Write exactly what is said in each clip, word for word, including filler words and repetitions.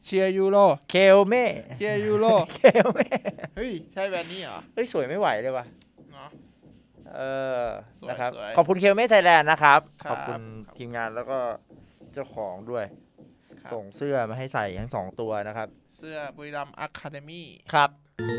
เชียร์ยูโรเคลเม่เชียร์ยูโรเคลเม่เฮ้ยใช่แบรนด์นี้เหรอเฮ้ยสวยไม่ไหวเลยว่ะเนาะเออนะครับขอบคุณเคลเม่ไทยแลนด์นะครับขอบคุณทีมงานแล้วก็เจ้าของด้วยส่งเสื้อมาให้ใส่ทั้งสองตัวนะครับเสื้อบุรีรัมย์อะคาเดมี่ครับ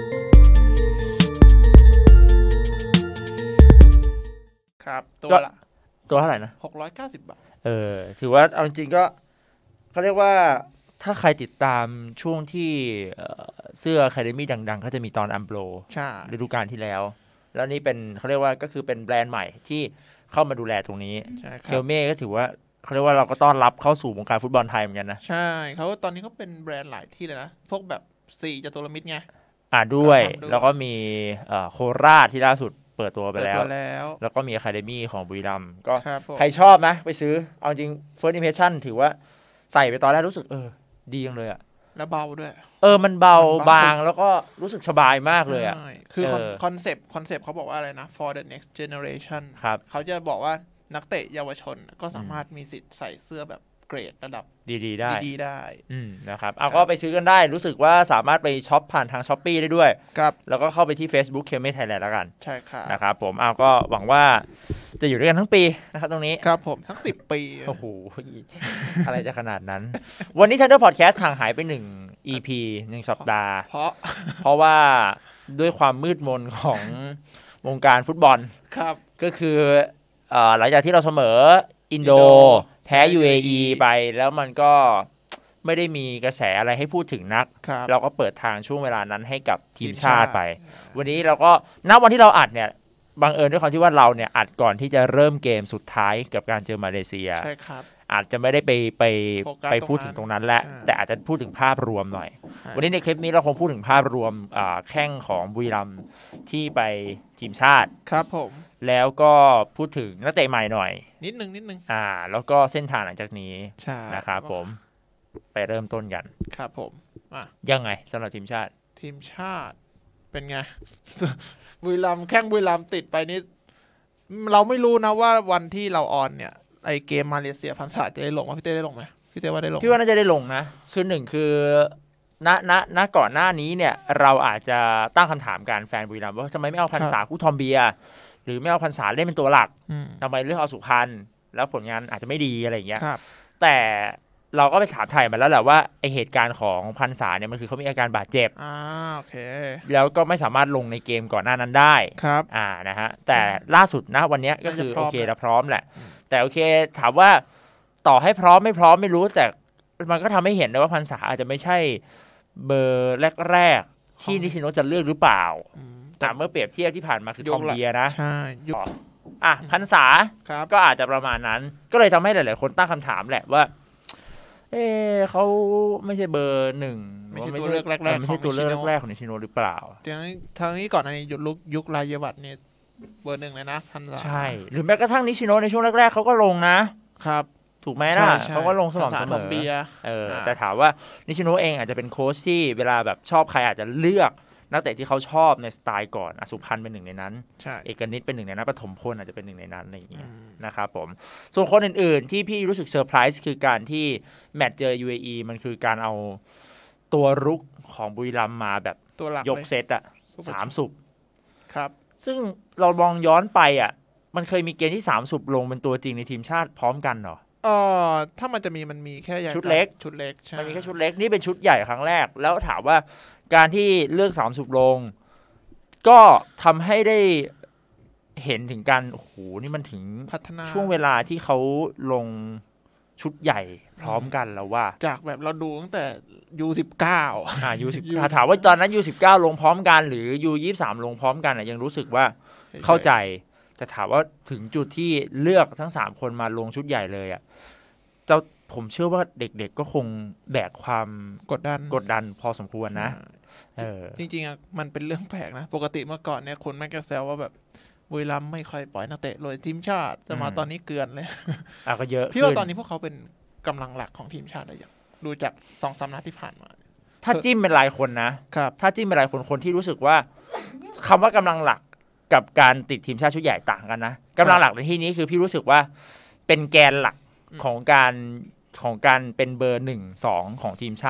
ครับตัวละตัวเท่าไหร่นะหกร้อยเก้าสิบบาทเออถือว่าเอาจริงๆก็เขาเรียกว่าถ้าใครติดตามช่วงที่เสื้ออะคาเดมี่ดังๆเขาจะมีตอนอัมโบรใช่ฤดูกาลที่แล้วแล้วนี่เป็นเขาเรียกว่าก็คือเป็นแบรนด์ใหม่ที่เข้ามาดูแลตรงนี้เคลเม่ก็ถือว่าเขาเรียกว่าเราก็ต้อนรับเข้าสู่วงการฟุตบอลไทยเหมือนกันนะใช่เขาตอนนี้เขาเป็นแบรนด์หลายที่เลยนะพวกแบบสี่จตุรมิตรไงอ่าด้วยแล้วก็มีโคราชที่ล่าสุดเปิดตัวไปแล้วแล้วก็มีอะคาเดมี่ของบุรีรัมย์ก็ใครชอบนะไปซื้อเอาจริง first impression ถือว่าใส่ไปตอนแรกรู้สึกเออดีจังเลยอะแล้วเบาด้วยเออมันเบาบางแล้วก็รู้สึกสบายมากเลยอะคือคอนเซปต์คอนเซปต์เขาบอกว่าอะไรนะ for the next generation ครับเขาจะบอกว่านักเตะเยาวชนก็สามารถมีสิทธิ์ใส่เสื้อแบบเกรดระดับดีๆได้ดีๆได้อืมนะครับเอาก็ไปซื้อกันได้รู้สึกว่าสามารถไปช็อปผ่านทาง Shopee ได้ด้วยครับแล้วก็เข้าไปที่ Facebook เคลเม่ไทยแลนด์แล้วกันใช่ครับนะครับผมเอาก็หวังว่าจะอยู่ด้วยกันทั้งปีนะครับตรงนี้ครับผมทั้งสิบปีโอ้โหอะไรจะขนาดนั้นวันนี้ Thunder Podcast ห่างหายไปหนึ่ง อี พี หนึ่งสัปดาห์เพราะเพราะว่าด้วยความมืดมนของวงการฟุตบอลครับก็คือเอ่อหลังจากที่เราเสมออินโดแพ้ ยู เอ อี ไปแล้วมันก็ไม่ได้มีกระแสอะไรให้พูดถึงนักเราก็เปิดทางช่วงเวลานั้นให้กับทีมชาติไปวันนี้เราก็ณวันที่เราอัดเนี่ยบังเอิญด้วยความที่ว่าเราเนี่ยอัดก่อนที่จะเริ่มเกมสุดท้ายกับการเจอมาเลเซียใช่ครับอาจจะไม่ได้ไปไปไปพูดถึงตรงนั้นแหละแต่อาจจะพูดถึงภาพรวมหน่อยวันนี้ในคลิปนี้เราคงพูดถึงภาพรวมแข้งของบุรีรัมย์ที่ไปทีมชาติครับผมแล้วก็พูดถึงนักเตะใหม่หน่อยนิดนึงนิดนึงอ่าแล้วก็เส้นทางหลังจากนี้นะครับผมไปเริ่มต้นกันครับผมอ่ะยังไงสำหรับทีมชาติทีมชาติเป็นไง บุรีรัมย์แข้งบุรีรัมย์ติดไปนี่เราไม่รู้นะว่าวันที่เราออนเนี่ยไอเกมมาเลเซียพันศาจะได้ลงไหมพี่เต้ได้ลงไหมพี่เต้ว่าได้ลงพี่ว่าน่าจะได้ลงนะคือหนึ่งคือณณณก่อนหน้านี้เนี่ยเราอาจจะตั้งคำถามการแฟนบุรีรัมย์ว่าทำไมไม่เอาพันศาคู่ทอมเบียหรือไม่เอาพันศาเล่นเป็นตัวหลักทำไมเลือกเอาสุพรรณแล้วผลงานอาจจะไม่ดีอะไรอย่างเงี้ยแต่เราก็ไปถามไทยมาแล้วแหละว่าไอเหตุการณ์ของพันศาเนี่ยมันคือเขามีอาการบาดเจ็บอ่าโอเคแล้วก็ไม่สามารถลงในเกมก่อนหน้านั้นได้ครับอ่านะฮะแต่ล่าสุดนะวันนี้ก็คือโอเคแล้วพร้อมแหละแต่โอเคถามว่าต่อให้พร้อมไม่พร้อมไม่รู้แต่มันก็ทำให้เห็นนะว่าพันศาอาจจะไม่ใช่เบอร์แรกๆที่นิชิโนะจะเลือกหรือเปล่าแต่เมื่อเปรียบเทียบที่ผ่านมาคือทอมเบียนะใช่อ่ะพันษาก็อาจจะประมาณนั้นก็เลยทำให้หลายๆคนตั้งคำถามแหละว่าเออเขาไม่ใช่เบอร์หนึ่งไม่ใช่ตัวเลือกแรกๆไม่ใช่ตัวเลือกแรกของนิชิโนะหรือเปล่าทางนี้ก่อนในยุคลุกยุครายวัตเนี่ยเบอร์หนึ่งเลยนะพันษาใช่หรือแม้กระทั่งนิชิโนะในช่วงแรกๆเขาก็ลงนะครับถูกไหมล่ะเขาก็ลงสม่ำเสมอเออแต่ถามว่านิชิโนะเองอาจจะเป็นโค้ชที่เวลาแบบชอบใครอาจจะเลือกนักเตะที่เขาชอบในสไตล์ก่อนอสุพรรณเป็นหนึ่งในนั้นเอกนิตเป็นหนึ่งในนั้นปฐมพลอาจจะเป็นหนึ่งในนั้นอะไรอย่างเงี้ยนะครับผมส่วนคนอื่นๆที่พี่รู้สึกเซอร์ไพรส์คือการที่แมตช์เจอ ยู เอ อี มันคือการเอาตัวรุกของบุรีรัมย์มาแบบยกเซตอะสามสุบครับซึ่งเราลองย้อนไปอะมันเคยมีเกมที่สามสุบลงเป็นตัวจริงในทีมชาติพร้อมกันเหรอเออถ้ามันจะมีมันมีแค่ชุดเล็กชุดเล็กใช่มันมีแค่ชุดเล็กนี่เป็นชุดใหญ่ครั้งแรกแล้วถามว่าการที่เลือกสามสุบลงก็ทำให้ได้เห็นถึงการโอ้โหนี่มันถึงพัฒนาช่วงเวลาที่เขาลงชุดใหญ่พร้อมกันแล้วว่าจากแบบเราดูตั้งแต่ ยู สิบเก้าอ่า ยู สิบ ถามว่าตอนนั้น ยู สิบเก้า ลงพร้อมกันหรือ ยู ยี่สิบสาม ลงพร้อมกันอ่ะยังรู้สึกว่าเข้าใจแต่ถามว่าถึงจุดที่เลือกทั้งสามคนมาลงชุดใหญ่เลยอ่ะเจ้าผมเชื่อว่าเด็กๆก็คงแบกความกดดันกดดันพอสมควรนะเออจริงๆอ่ะมันเป็นเรื่องแปลกนะปกติเมื่อก่อนเนี่ยคนแม่งจะแซวว่าแบบบุรีรัมย์ไม่ค่อยปล่อยนักเตะลอยทีมชาติแต่มาตอนนี้เกลือนเลยอ่ะก็เยอะพี่ว่าตอนนี้พวกเขาเป็นกำลังหลักของทีมชาติอะไรอย่างดูจากสองสามนัดที่ผ่านมาถ้าจิ้มเป็นรายคนนะครับถ้าจิ้มเป็นรายคนคนที่รู้สึกว่าคำว่ากำลังหลักกับการติดทีมชาติชุดใหญ่ต่างกันนะกำลังหลักในที่นี้คือพี่รู้สึกว่าเป็นแกนหลักของการของการเป็นเบอร์หนึ่งสองของทีมชาติเนี่ย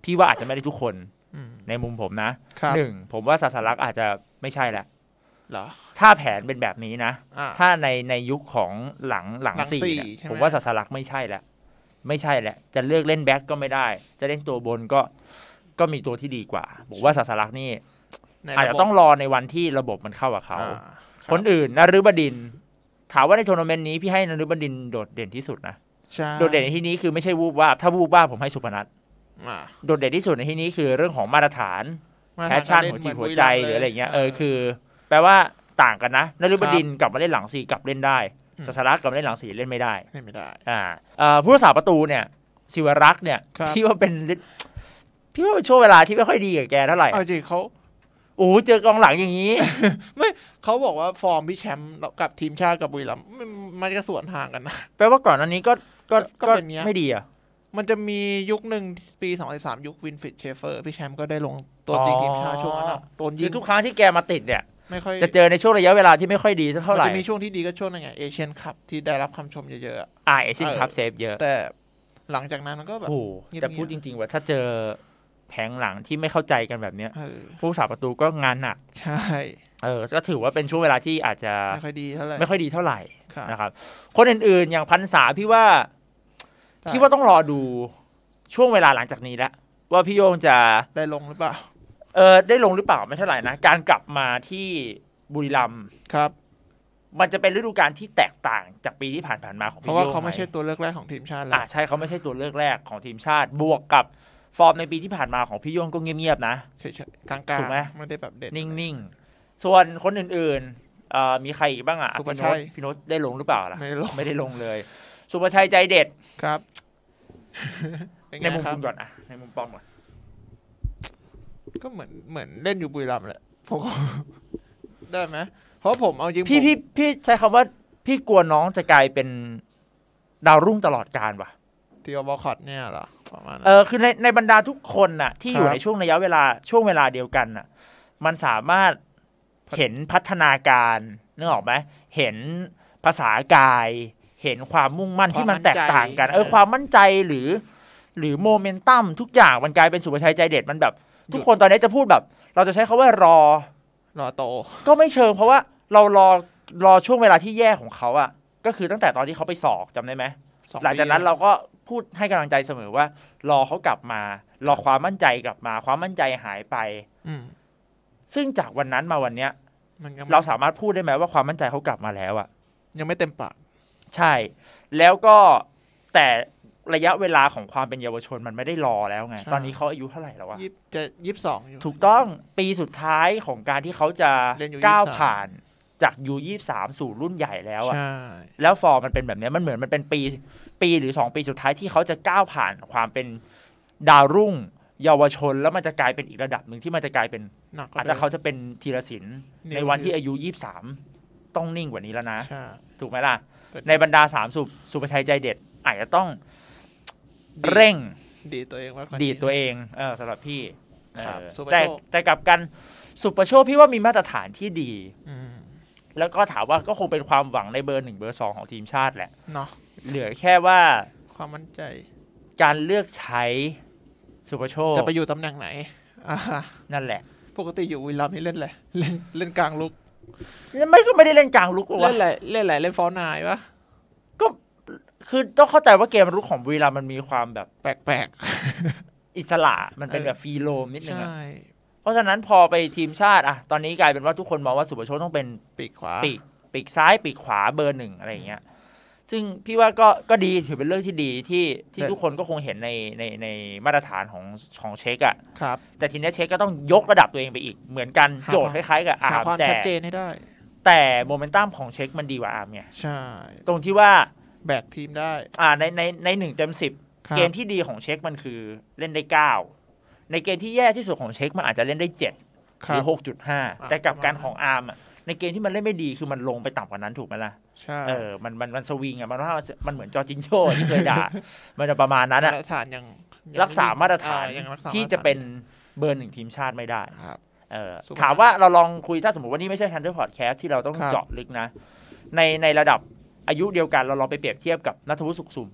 พี่ว่าอาจจะไม่ได้ทุกคนในมุมผมนะหนึ่งผมว่าศาสลักษณ์อาจจะไม่ใช่แหละถ้าแผนเป็นแบบนี้นะถ้าในในยุคของหลังหลังสี่ผมว่าศาสลักษณ์ไม่ใช่แหละไม่ใช่แหละจะเลือกเล่นแบ็คก็ไม่ได้จะเล่นตัวบนก็ก็มีตัวที่ดีกว่าผมว่าศาสลักษณ์นี่อาจจะต้องรอในวันที่ระบบมันเข้ากับเขาคนอื่นนฤบดินทร์ถามว่าในทัวร์นาเมนต์นี้พี่ให้นฤบดินทร์โดดเด่นที่สุดนะโดดเด่นในที่นี้คือไม่ใช่วูบวาบถ้าวูบวาบผมให้สุพนัทโดดเด่นที่สุดในที่นี้คือเรื่องของมาตรฐานแพชชั่นหัวจิตหัวใจหรืออะไรเงี้ยเออคือแปลว่าต่างกันนะนฤบดินทร์กลับมาเล่นหลังสี่กลับเล่นได้ศาสลักษณ์กลับมาเล่นหลังสี่เล่นไม่ได้เล่นไม่ได้อ่าผู้รักษาประตูเนี่ยศิวรักษ์เนี่ยพี่ว่าเป็นพี่ว่าเป็นช่วงเวลาที่ไม่ค่อยดีกับแกเท่าไหร่เอาจริงเขาโอ้เจอกองหลังอย่างนี้ไม่เขาบอกว่าฟอร์มพี่แชมป์กับทีมชาติกับบุรีรัมย์มันจะสวนทางกันนะแปลว่าก่อนอันนี้ก็ก็ก็ไม่ดีอ่ะมันจะมียุคหนึ่งปีสองพันสิบสามยุควินฟริดเชฟเฟอร์พี่แชมป์ก็ได้ลงตัวจริงทีมชาติช่วงนั้นโดนยิงทุกครั้งที่แกมาติดเนี่ยจะเจอในช่วงระยะเวลาที่ไม่ค่อยดีสักเท่าไหร่จะมีช่วงที่ดีก็ช่วงนึงไงเอเชียนคัพที่ได้รับคำชมเยอะๆอ่าเอเชียนคัพเซฟเยอะแต่หลังจากนั้นมันก็แบบโอ้แต่พูดจริงๆว่าถ้าเจอแผงหลังที่ไม่เข้าใจกันแบบเนี้ยผู้รักษาประตูก็งานหนักใช่เออก็ถือว่าเป็นช่วงเวลาที่อาจจะไม่ค่อยดีเท่าไหร่ไม่ค่อยดีเท่าไหร่นะครับคนอื่นๆอย่างพันษาพี่ว่าพี่ว่าต้องรอดูช่วงเวลาหลังจากนี้แล้วว่าพี่โยงจะได้ลงหรือเปล่าเออได้ลงหรือเปล่าไม่เท่าไหร่นะการกลับมาที่บุรีรัมย์ครับมันจะเป็นฤดูกาลที่แตกต่างจากปีที่ผ่านๆมาของพี่โยงเพราะว่าเขาไม่ใช่ตัวเลือกแรกของทีมชาติแล้วอ่าใช่เขาไม่ใช่ตัวเลือกแรกของทีมชาติบวกกับฟอร์มในปีที่ผ่านมาของพี่โยงก็เงียบๆนะเฉยๆกลางๆถูกไหมไม่ได้แบบเด่นนิ่งๆส่วนคนอื่นๆเอ่อมีใครอีกบ้างอ่ะสุภชัยพี่โน้ตได้ลงหรือเปล่าล่ะไม่ได้ลงไม่ได้ลงเลยสุภชัยใจเด็ดครับในมุมคุณก่อนอ่ะในมุมปอมก่อนก็เหมือนเหมือนเล่นอยู่บุรีรัมย์แหละผมได้ไหมเพราะผมเอาจริงพี่พี่พี่ใช้คำว่าพี่กลัวน้องจะกลายเป็นดาวรุ่งตลอดกาลว่ะทีโอบอลคอตเนี่ยเหรอประมาณเออคือในในบรรดาทุกคนน่ะที่อยู่ในช่วงระยะเวลาช่วงเวลาเดียวกันน่ะมันสามารถเห็นพัฒนาการนึกออกไหมเห็นภาษากายเห็นความมุ่งมั่นที่มันแตกต่างกันเออความมั่นใจหรือหรือโมเมนตัมทุกอย่างมันกลายเป็นสุภชัยใจเด็ดมันแบบทุกคนตอนนี้จะพูดแบบเราจะใช้คำว่ารอรอโตก็ไม่เชิงเพราะว่าเรารอรอช่วงเวลาที่แย่ของเขาอ่ะก็คือตั้งแต่ตอนที่เขาไปสอบจำได้ไหมหลังจากนั้นเราก็พูดให้กำลังใจเสมอว่ารอเขากลับมารอความมั่นใจกลับมาความมั่นใจหายไปซึ่งจากวันนั้นมาวันเนี้ยเราสามารถพูดได้ไหมว่าความมั่นใจเขากลับมาแล้วอ่ะยังไม่เต็มปากใช่แล้วก็แต่ระยะเวลาของความเป็นเยาวชนมันไม่ได้รอแล้วไงตอนนี้เขาอายุเท่าไหร่แล้ววะจะยี่สิบสองถูกต้องปีสุดท้ายของการที่เขาจะก้าวผ่านจากยูยี่สิบสามสู่รุ่นใหญ่แล้วอ่ะแล้วฟอร์มมันเป็นแบบนี้มันเหมือนมันเป็นปีปีหรือสองปีสุดท้ายที่เขาจะก้าวผ่านความเป็นดาวรุ่งเยาวชนแล้วมันจะกลายเป็นอีกระดับหนึ่งที่มันจะกลายเป็นอาจจะเขาจะเป็นธีรศิลป์ในวันที่อายุยี่สิบสามต้องนิ่งกว่านี้แล้วนะถูกไหมล่ะในบรรดาสามสุสุภชัยใจเด็ดอาจจะต้องเร่งดีตัวเองว่าดีตัวเองเออสำหรับพี่แต่แต่กับกันสุประโชคพี่ว่ามีมาตรฐานที่ดีแล้วก็ถามว่าก็คงเป็นความหวังในเบอร์หนึ่งเบอร์สองของทีมชาติแหละเนาะเหลือแค่ว่าความมั่นใจการเลือกใช้สุประโชคจะไปอยู่ตำแหน่งไหนนั่นแหละปกติอยู่วิลลัมนี่เล่นอะไรเล่นเล่นกลางลุกไม่ก็ไม่ได้เล่นกลางลุกเล่นอะไรเล่นอะไรเล่นฟอร์นายวะก็คือต้องเข้าใจว่าเกมรุกของวิลลัมมันมีความแบบแปลกๆอิสระมันเป็นแบบฟรีโรมนิดนึงเพราะฉะนั้นพอไปทีมชาติอะตอนนี้กลายเป็นว่าทุกคนมองว่าสุประโชคต้องเป็นปีกขวาปีกปีกซ้ายปีกขวาเบอร์หนึ่งอะไรอย่างเงี้ยซึ่งพี่ว่าก็ก็ดีถือเป็นเรื่องที่ดีที่ที่ทุกคนก็คงเห็นในในในมาตรฐานของของเช็คอะครับแต่ทีนี้เช็คก็ต้องยกระดับตัวเองไปอีกเหมือนกันโจทย์คล้ายๆกับอาร์มแต่ชัดเจนให้ได้แต่โมเมนตัมของเช็คมันดีกว่าอาร์มไงใช่ตรงที่ว่าแบกทีมได้อ่าในในในหนึ่งเต็มสิบเกมที่ดีของเช็คมันคือเล่นได้เก้าในเกมที่แย่ที่สุดของเช็คมันอาจจะเล่นได้เจ็ดหรือ หกจุดห้า แต่กับการของอาร์มอ่ะในเกมที่มันเล่นไม่ดีคือมันลงไปต่ำกว่านั้นถูกไหมล่ะใช่เออมันมันมันสวิงอ่ะมันว่ามันเหมือนจอร์จินโญ่ที่เคยด่ามันจะประมาณนั้นอ่ะมาตรฐานยังรักษามาตรฐานที่จะเป็นเบอร์หนึ่งทีมชาติไม่ได้ครับเออถามว่าเราลองคุยถ้าสมมติว่านี่ไม่ใช่ Thunder Podcast ที่เราต้องเจาะลึกนะในในระดับอายุเดียวกันเราลองไปเปรียบเทียบกับณัฐวุฒิสุขสุ่ม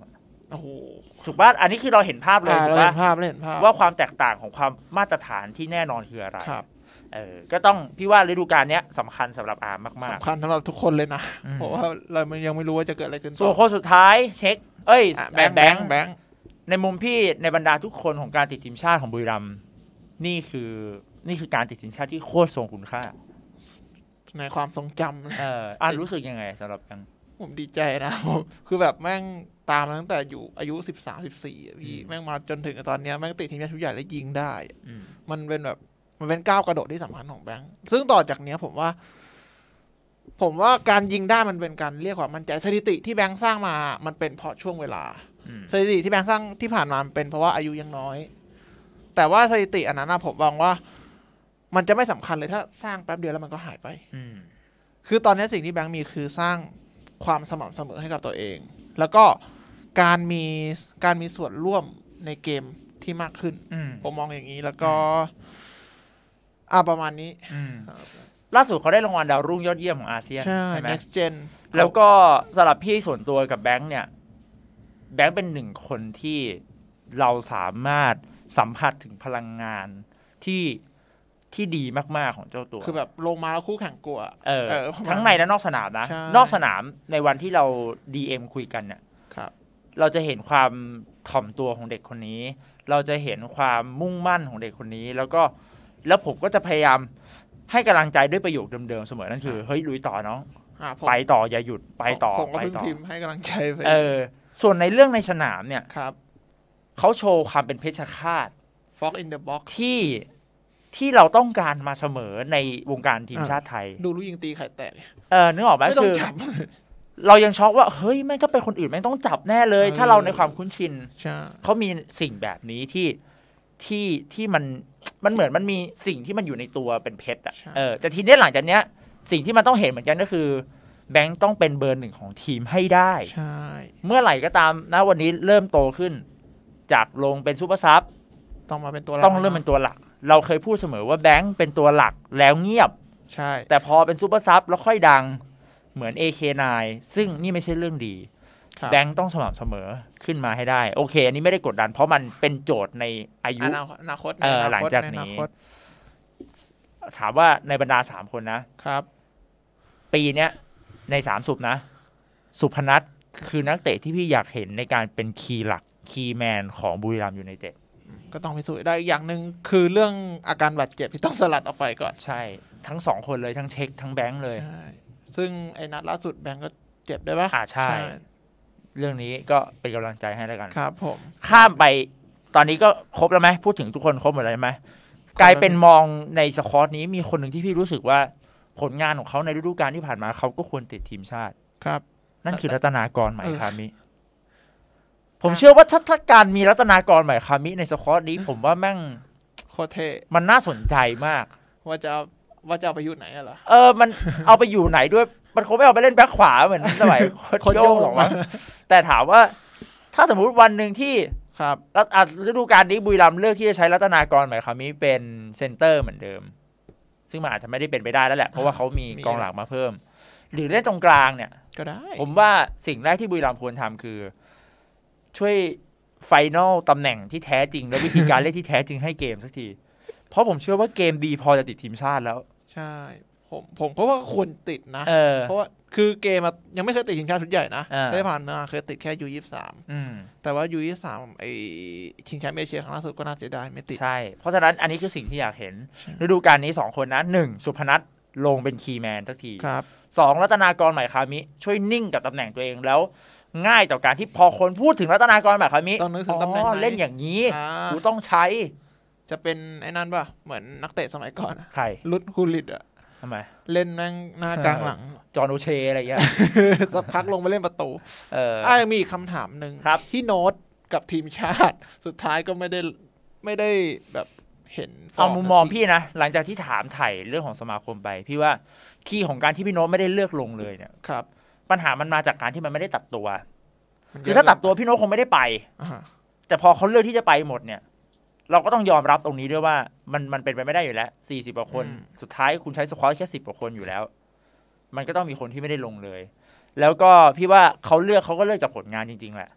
โอ้โหถูกป่ะอันนี้คือเราเห็นภาพเลยถูกป่ะภาพเห็นภาพว่าความแตกต่างของความมาตรฐานที่แน่นอนคืออะไรเออก็ต้องพี่ว่าฤดูกาลนี้สำคัญสำหรับอาร์มมากๆสำคัญสำหรับทุกคนเลยนะเพราะว่าเรายังไม่รู้ว่าจะเกิดอะไรขึ้นส่วนคนสุดท้ายเช็คเอ้ยแบงค์แบงค์แบงค์ในมุมพี่ในบรรดาทุกคนของการติดทีมชาติของบุรีรัมย์นี่คือนี่คือการติดทีมชาติที่โคตรทรงคุณค่าในความทรงจำเอออ่านรู้สึกยังไงสำหรับกันผมดีใจนะผมคือแบบแม่งตามมาตั้งแต่อยู่อายุสิบสามสิบสี่พี่แม่งมาจนถึงตอนนี้แม่งติดทีมชาติชุดใหญ่แล้วยิงได้มันเป็นแบบมันเป็นก้าวกระโดดที่สำคัญของแบงค์ซึ่งต่อจากนี้ผมว่า ผมว่าการยิงได้มันเป็นการเรียกความมั่นใจสถิติที่แบงค์สร้างมามันเป็นเพราะช่วงเวลาสถิติที่แบงค์สร้างที่ผ่านมาเป็นเพราะว่าอายุยังน้อยแต่ว่าสถิติอันนั้นผมมองว่ามันจะไม่สำคัญเลยถ้าสร้างแป๊บเดียวแล้วมันก็หายไปคือตอนนี้สิ่งที่แบงค์มีคือสร้างความสม่ำเสมอให้กับตัวเองแล้วก็การมีการมีส่วนร่วมในเกมที่มากขึ้นผมมองอย่างนี้แล้วก็อ่าประมาณนี้ล่าสุดเขาได้รางวัลดาวรุ่งยอดเยี่ยมของอาเซียนใช่ next gen แล้วก็สำหรับพี่ส่วนตัวกับแบงค์เนี่ยแบงค์เป็นหนึ่งคนที่เราสามารถสัมผัสถึงพลังงานที่ที่ดีมากๆของเจ้าตัวคือแบบลงมาแล้วคู่แข่งกลัวเออทั้งในและนอกสนามนะนอกสนามในวันที่เรา ดี เอ็ม คุยกันเนี่ยเราจะเห็นความถ่อมตัวของเด็กคนนี้เราจะเห็นความมุ่งมั่นของเด็กคนนี้แล้วก็แล้วผมก็จะพยายามให้กำลังใจด้วยประโยคเดิมๆเสมอนั่นคือเฮ้ยลุยต่อน้องไปต่ออย่าหยุดไปต่อผมก็เพิ่งพิมพ์ให้กำลังใจไปเออส่วนในเรื่องในสนามเนี่ยเขาโชว์ความเป็นเพชฌฆาต Fox in the box ที่ที่เราต้องการมาเสมอในวงการทีมชาติไทยดูลูกยิงตีไข่แตกเออนึกออกไหมคือเรายังช็อกว่าเฮ้ยแม่งก็เป็นคนอื่นแม่งต้องจับแน่เลยถ้าเราในความคุ้นชินเขามีสิ่งแบบนี้ที่ที่ที่มันมันเหมือนมันมีสิ่งที่มันอยู่ในตัวเป็นเพชรอ่ะเออแต่ทีนี้หลังจากเนี้ยสิ่งที่มันต้องเห็นเหมือนกันก็คือแบงค์ต้องเป็นเบอร์หนึ่งของทีมให้ได้ใช่เมื่อไหร่ก็ตามนะวันนี้เริ่มโตขึ้นจากลงเป็นซูเปอร์ซับต้องมาเป็นตัวต้องเริ่มเป็นตัวหลักเราเคยพูดเสมอว่าแบงค์เป็นตัวหลักแล้วเงียบใช่แต่พอเป็นซูเปอร์ซับแล้วค่อยดังเหมือน เอ เค ไนน์ ซึ่งนี่ไม่ใช่เรื่องดีแบงค์ต้องสม่ำเสมอขึ้นมาให้ได้โอเคอันนี้ไม่ได้กดดันเพราะมันเป็นโจทย์ในอายุอนาคตเออหลังจากนี้ถามว่าในบรรดาสามคนนะครับปีเนี้ยในสามสุพนะสุพนัทคือนักเตะที่พี่อยากเห็นในการเป็นคีย์หลักคีย์แมนของบุรีรัมย์ยูไนเต็ดก็ต้องพิสูจน์ได้อย่างหนึ่งคือเรื่องอาการบาดเจ็บที่ต้องสลัดออกไปก่อนใช่ทั้งสองคนเลยทั้งเช็คทั้งแบงค์เลยซึ่งไอ้นัดล่าสุดแบงค์ก็เจ็บได้ปะอ่าใช่เรื่องนี้ก็เป็นกำลังใจให้แล้วกันครับผมข้ามไปตอนนี้ก็ครบแล้วไหมพูดถึงทุกคนครบหมดแล้วไหมกลายเป็นมองในสควอตนี้มีคนหนึ่งที่พี่รู้สึกว่าผลงานของเขาในฤดูกาลที่ผ่านมาเขาก็ควรติดทีมชาติครับนั่นคือรัตนากรไหมคามิผมเชื่อว่าถ้าถ้าการมีรัตนากรไหมคามิในสควอตนี้ผมว่าแม่งโคตรเท่มันน่าสนใจมากว่าจะว่าจะเอาไปอยู่ไหนอะเหรอเออมันเอาไปอยู่ไหนด้วยมันคงไม่เอาไปเล่นแบ็คขวาเหมือนสมัยโคชโย่งหรอกมั้งแต่ถามว่าถ้าสมมุติวันหนึ่งที่ครับแล้วฤดูกาลนี้บุรีรัมย์เลือกที่จะใช้รัตนากรไหมคามิเป็นเซนเตอร์เหมือนเดิมซึ่งมันอาจจะไม่ได้เป็นไปได้แล้วแหละเพราะว่าเขามีกองหลังมาเพิ่มหรือเล่นตรงกลางเนี่ยก็ได้ผมว่าสิ่งแรกที่บุรีรัมย์ควรทำคือช่วยไฟนอลตำแหน่งที่แท้จริงและวิธีการเล่นที่แท้จริงให้เกมสักทีเพราะผมเชื่อว่าเกมดีพอจะติดทีมชาติแล้วใช่ผมผมก็ว่าควรติดนะเพราะว่าคือเกมยังไม่เคยติดทีมชาติชุดใหญ่นะได้ผ่านมาเคยติดแค่ยูยี่สิบสามแต่ว่ายูยี่สิบสามไอชิงแชมป์เอเชียครั้งล่าสุดก็น่าเสียดายไม่ติดใช่เพราะฉะนั้นอันนี้คือสิ่งที่อยากเห็นฤดูกาลนี้สองคนนะหนึ่งสุพนัทลงเป็นคีย์แมนสักทีสองรัตนากรไหมคามิช่วยนิ่งกับตำแหน่งตัวเองแล้วง่ายต่อการที่พอคนพูดถึงรัตนากรไหมคามิต้องนึกถึงตำแหน่งเล่นอย่างนี้กูต้องใช้จะเป็นไอ้นั่นป่ะเหมือนนักเตะสมัยก่อนใครลุดคูลิตอะทำไมเล่นแม่งหน้ากลางหลังจอห์นโอเชอะไรอย่างเงี้ยสักพักลงไปเล่นประตูเอออ่ะมีอีกคำถามหนึ่งที่โน้ตกับทีมชาติสุดท้ายก็ไม่ได้ไม่ได้แบบเห็นเอามุมมองพี่นะหลังจากที่ถามไถ่เรื่องของสมาคมไปพี่ว่าคีย์ของการที่พี่โน้ตไม่ได้เลือกลงเลยเนี่ยครับปัญหามันมาจากการที่มันไม่ได้ตัดตัวคือถ้าตัดตัวพี่โน้ตคงไม่ได้ไปแต่พอเขาเลือกที่จะไปหมดเนี่ยเราก็ต้องยอมรับตรงนี้ด้วยว่ามันมันเป็นไปไม่ได้อยู่แล้วสี่สิบกว่าคนสุดท้ายคุณใช้สควอตแค่สิบกว่าคนอยู่แล้วมันก็ต้องมีคนที่ไม่ได้ลงเลยแล้วก็พี่ว่าเขาเลือกเขาก็เลือกจากผลงานจริงๆแหละแ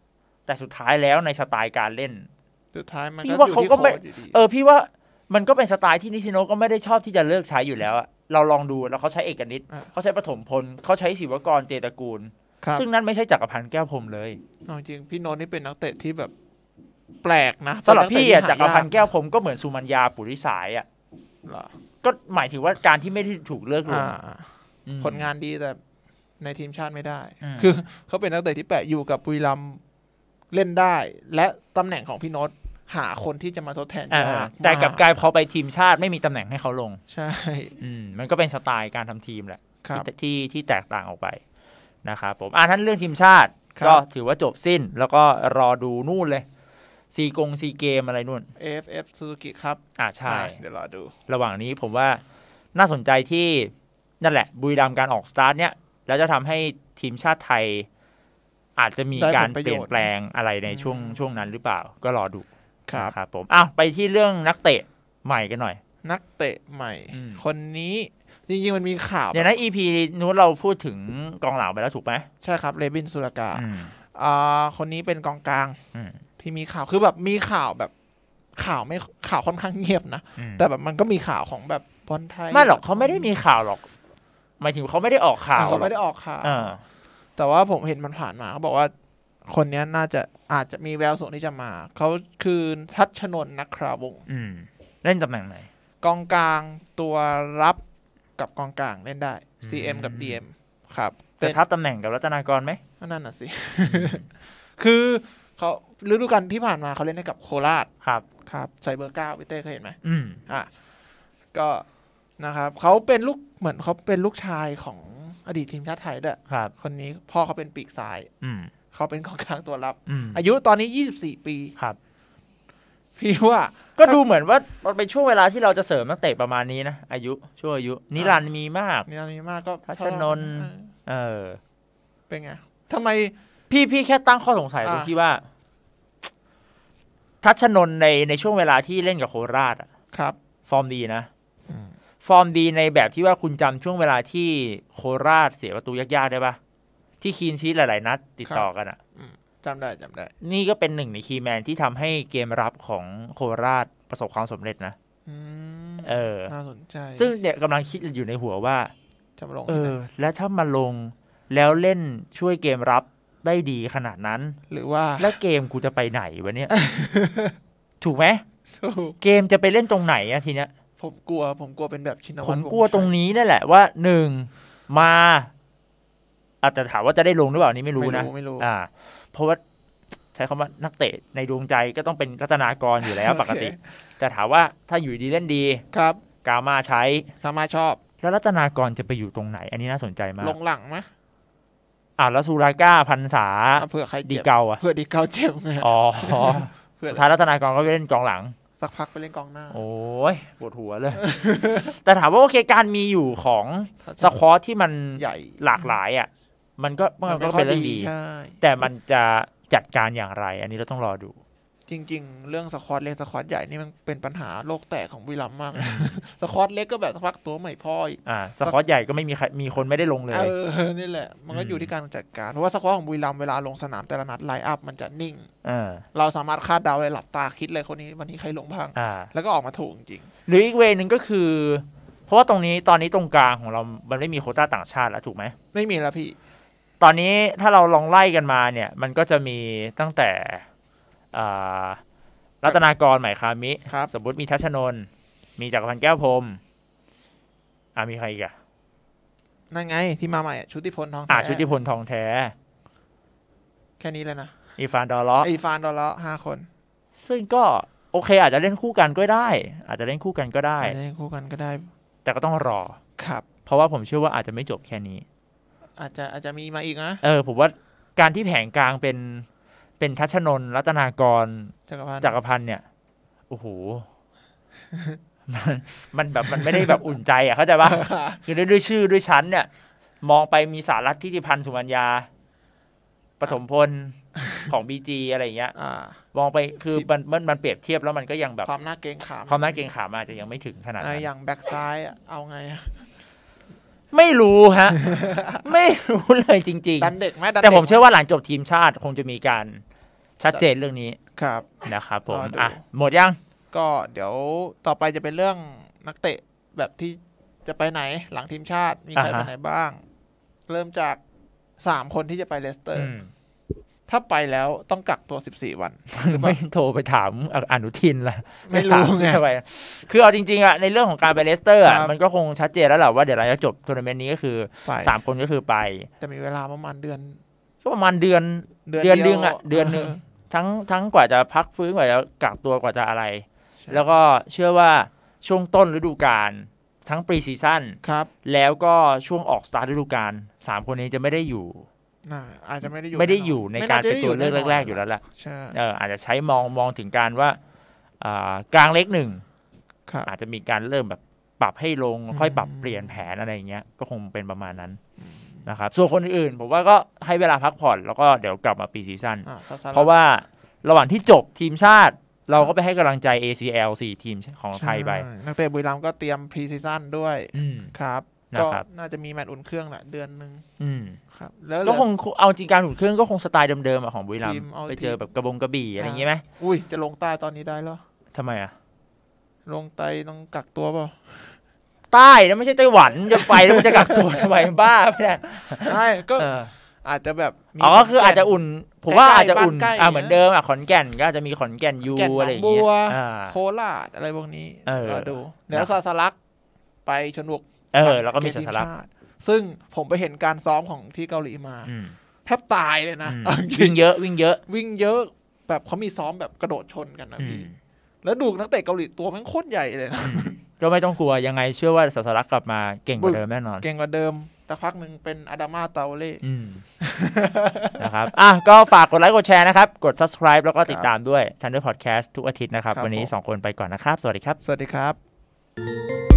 แต่สุดท้ายแล้วในสไตล์การเล่นสุดท้ายมันพี่ว่าเขาก็ไม่เออพี่ว่ามันก็เป็นสไตล์ที่นิชิโนะก็ไม่ได้ชอบที่จะเลิกใช้อยู่แล้วเราลองดูแล้วเขาใช้เอกนิตเขาใช้ปฐมพลเขาใช้ศิวกรเจตกูลซึ่งนั่นไม่ใช่จักรพันธ์แก้วพรหมเลยจริงพี่โน้ตนี่เป็นนักเตะที่แบบแปลกนะสำหรับพี่อ่ะจักรพันธ์แก้วพรหมก็เหมือนสุมัญญาปุริสายอ่ะก็หมายถึงว่าการที่ไม่ได้ถูกเลิกลงผลงานดีแต่ในทีมชาติไม่ได้คือเขาเป็นนักเตะที่แปลกอยู่กับบุรีรัมย์เล่นได้และตำแหน่งของพี่โน้ตหาคนที่จะมาทดแทนยากแต่กับกายพอไปทีมชาติไม่มีตำแหน่งให้เขาลงใช่มันก็เป็นสไตล์การทำทีมแหละที่ที่แตกต่างออกไปนะครับผมอ่าท่านเรื่องทีมชาติก็ถือว่าจบสิ้นแล้วก็รอดูนู่นเลยซีกงซีเกมอะไรนู่นเอ เอฟ เอฟ Suzuki ครับอ่าใช่เดี๋ยวรอดูระหว่างนี้ผมว่าน่าสนใจที่นั่นแหละบุรีรัมย์การออกสตาร์ทเนี้ยแล้วจะทำให้ทีมชาติไทยอาจจะมีการเปลี่ยนแปลงอะไรในช่วงช่วงนั้นหรือเปล่าก็รอดูครับครับผมอ้าวไปที่เรื่องนักเตะใหม่กันหน่อยนักเตะใหม่คนนี้จริงๆมันมีข่าวเดี๋ยวนะ อี พี นู้นเราพูดถึงกองหลังไปแล้วถูกไหมใช่ครับเลวินสุรกาอ่าคนนี้เป็นกองกลางที่มีข่าวคือแบบมีข่าวแบบข่าวไม่ข่าวค่อนข้างเงียบนะแต่แบบมันก็มีข่าวของแบบบอลไทยไม่หรอกเขาไม่ได้มีข่าวหรอกหมายถึงเขาไม่ได้ออกข่าวเขาไม่ได้ออกข่าวแต่ว่าผมเห็นมันผ่านมาเขาบอกว่าคนนี้น่าจะอาจจะมีแววสูงที่จะมาเขาคือทัชชนนท์นักคราวงศ์เล่นตำแหน่งไหนกองกลางตัวรับกับกองกลางเล่นได้ ซี เอ็ม กับ ดี เอ็ม ครับจะทับตำแหน่งกับรัตนากรไหมนั่นน่ะสิ คือเขาฤดูกาลที่ผ่านมาเขาเล่นให้กับโคราชครับครับใส่เบอร์เก้าพี่เต้เคยเห็นไหมอืมอ่ะก็นะครับเขาเป็นลูกเหมือนเขาเป็นลูกชายของอดีตทีมชาติไทยด้วยครับคนนี้พ่อเขาเป็นปีกซ้ายอืมเขาเป็นกองกลางตัวรับอายุตอนนี้ยี่สิบสี่ปีครับพี่ว่าก็ดูเหมือนว่ามันเป็นช่วงเวลาที่เราจะเสริมนักเตะประมาณนี้นะอายุช่วงอายุนิรันดร์มีมากนิรันดร์มีมากก็ทัชนนท์เออเป็นไงทำไมพี่พี่แค่ตั้งข้อสงสัยตรงที่ว่าทัชนนท์ในในช่วงเวลาที่เล่นกับโคราชอ่ะครับฟอร์มดีนะฟอร์มดีในแบบที่ว่าคุณจำช่วงเวลาที่โคราชเสียประตูยากๆได้ปะที่คีนชีทหลายๆนัดติดต่อกันอ่ะจำได้จำได้นี่ก็เป็นหนึ่งในคีย์แมนที่ทำให้เกมรับของโคราชประสบความสำเร็จนะเออน่าสนใจซึ่งเนี่ยกำลังคิดอยู่ในหัวว่าจะมาลงเออแล้วถ้ามาลงแล้วเล่นช่วยเกมรับได้ดีขนาดนั้นหรือว่าแล้วเกมกูจะไปไหนวะเนี่ย ถูกไหมเกมจะไปเล่นตรงไหนอะทีเนี้ยผมกลัวผมกลัวเป็นแบบชินวัตรผมกลัวตรงนี้นั่นแหละว่าหนึ่งมาอาจจะถามว่าจะได้ลงหรือเปล่านี่ไม่รู้นะไม่รู้อ่าเพราะว่าใช้คำว่านักเตะในดวงใจก็ต้องเป็นรัตนากรอยู่แล้วปกติแต่ถามว่าถ้าอยู่ดีเล่นดีครับกามาใช้กามาชอบแล้วรัตนากรจะไปอยู่ตรงไหนอันนี้น่าสนใจมากลงหลังไหมอ่าแล้วสุราก้าพันษาเผื่อใครดีเกาอ่ะเผื่อดีเกาเจ็บไงอ๋อสุดท้ายรัตนากรก็ไปเล่นกองหลังสักพักไปเล่นกองหน้าโอ้ยปวดหัวเลยแต่ถามว่าโอเคการมีอยู่ของสควอตที่มันใหญ่หลากหลายอ่ะมันก็มันก็เป็นเรื่องดีแต่มันจะจัดการอย่างไรอันนี้เราต้องรอดูจริงๆเรื่องสควอตเล็กสควอตใหญ่นี่มันเป็นปัญหาโลกแตกของบุรีรัมย์มากสควอตเล็กก็แบบสักพักตัวใหม่พ่ออีกอ่าสควอตใหญ่ก็ไม่มีมีคนไม่ได้ลงเลยเออนี่แหละมันก็อยู่ที่การจัดการเพราะว่าสควอตของบุรีรัมย์เวลาลงสนามแต่ละนัดไลน์อัพมันจะนิ่งเราสามารถคาดเดาเลยหลับตาคิดเลยคนนี้วันนี้ใครลงบ้างแล้วก็ออกมาถูกจริงหรืออีกเวนึงก็คือเพราะว่าตรงนี้ตอนนี้ตรงกลางของเรามันไม่มีโควต้าต่างชาติแล้วถูกไหมไม่มีแล้วพี่ตอนนี้ถ้าเราลองไล่กันมาเนี่ยมันก็จะมีตั้งแต่รัตนากรใหม่คามิสมมติมีทัชนนท์มีจักรพันธ์แก้วพรหมอ่ามีใครอีกอ่ะนั่นไงที่มาใหม่ชุติพลทองแท้อ่าชุติพลทองแท้แค่นี้เลยนะอีฟานดอลเลาะอีฟานดอลเลาะห้าคนซึ่งก็โอเคอาจจะเล่นคู่กันก็ได้อาจจะเล่นคู่กันก็ได้เล่นคู่กันก็ได้แต่ก็ต้องรอครับเพราะว่าผมเชื่อว่าอาจจะไม่จบแค่นี้อาจจะอาจจะมีมาอีกนะเออผมว่าการที่แผงกลางเป็นเป็นทัชนนท์รัตนากรจักรพันธ์เนี่ยโอ้โหมันมันแบบมันไม่ได้แบบอุ่นใจอ่ะเข้าใจป่ะคือด้วยด้วยชื่อด้วยชั้นเนี่ยมองไปมีสารัตทิติพันธ์สุวรรณยาปฐมพลของ บี จี อะไรอย่างเงี้ยมองไปคือมันมันมันเปรียบเทียบแล้วมันก็ยังแบบความน่าเกรงขามความน่าเกรงขามอาจจะยังไม่ถึงขนาดนั้นอย่างแบ็คซ้ายเอาไงไม่รู้ฮะ ไม่รู้เลยจริงๆดันเด็กไหมแต่ผมเชื่อว่าหลังจบทีมชาติคงจะมีการชัดเจนเรื่องนี้ครับนะครับผมอ่ะหมดยังก็เดี๋ยวต่อไปจะเป็นเรื่องนักเตะแบบที่จะไปไหนหลังทีมชาติมีใครไปไหนบ้างเริ่มจากสามคนที่จะไปเลสเตอร์ถ้าไปแล้วต้องกักตัวสิบสี่วันไม่โทรไปถามอนุทินละไม่รู้ไงคือเอาจริงๆอ่ะในเรื่องของการไปเลสเตอร์อ่ะมันก็คงชัดเจนแล้วแหละว่าเดี๋ยวเราจะจบทัวร์นาเมนต์นี้ก็คือสามคนก็คือไปแต่มีเวลาประมาณเดือนก็ประมาณเดือนเดือนนึงอ่ะเดือนนึงทั้งทั้งกว่าจะพักฟื้นกว่าจะกักตัวกว่าจะอะไรแล้วก็เชื่อว่าช่วงต้นฤดูกาลทั้งปรีซีซั่นแล้วก็ช่วงออกสตาร์ทฤดูกาลสามคนนี้จะไม่ได้อยู่อาจจะไม่ได้อยู่ไม่ได้อยู่ในการเป็นตัวเลือกแรกๆอยู่แล้วแหละเอออาจจะใช้มองมองถึงการว่ากลางเล็กหนึ่งอาจจะมีการเริ่มแบบปรับให้ลงค่อยปรับเปลี่ยนแผนอะไรอย่างเงี้ยก็คงเป็นประมาณนั้นนะครับส่วนคนอื่นผมว่าก็ให้เวลาพักผ่อนแล้วก็เดี๋ยวกลับมาปีซีซั่นเพราะว่าระหว่างที่จบทีมชาติเราก็ไปให้กำลังใจ เอ ซี แอล สี่ทีมของไทยไปนักเตะบุรีรัมย์ก็เตรียมพรีซีซั่นด้วยครับก็น่าจะมีแมตช์อุ่นเครื่องแหละเดือนนึงครับแล้วก็คงเอาจริงการอุ่นเครื่องก็คงสไตล์เดิมๆของบุรีรัมย์ไปเจอแบบกระบงกระบี่อะไรอย่างงี้ไหมอุ้ยจะลงใต้ตอนนี้ได้เหรอทำไมอ่ะลงใต้ต้องกักตัวเปล่าใต้แล้วไม่ใช่ไต้หวันจะไปแล้วมันจะกักตัวทำไมบ้าไม่ได้ใช่ก็อาจจะแบบอ๋อก็คืออาจจะอุ่นผมว่าอาจจะอุ่นอ่าเหมือนเดิมอ่ะขอนแก่นก็อาจจะมีขอนแก่นยูอะไรอย่างเงี้ยโคราชอะไรพวกนี้ก็ดูเดี๋ยวซาสลักไปชลบุรีเออแล้วก็มีซาสลักซึ่งผมไปเห็นการซ้อมของที่เกาหลีมาแทบตายเลยนะวิ่งเยอะวิ่งเยอะวิ่งเยอะแบบเขามีซ้อมแบบกระโดดชนกันนะพี่แล้วดูนักเตะเกาหลีตัวมันโคตรใหญ่เลยนะก็ไม่ต้องกลัวยังไงเชื่อว่าซาสลักกลับมาเก่งกว่าเดิมแน่นอนเก่งกว่าเดิมแต่พักหนึ่งเป็นอาดามาเตาเล่นะครับอ่ะก็ฝากกดไลค์กดแชร์นะครับกด ซับสไครบ์ แล้วก็ติดตามด้วย Thunder Podcast ทุกอาทิตย์นะครับวันนี้สองคนไปก่อนนะครับสวัสดีครับสวัสดีครับ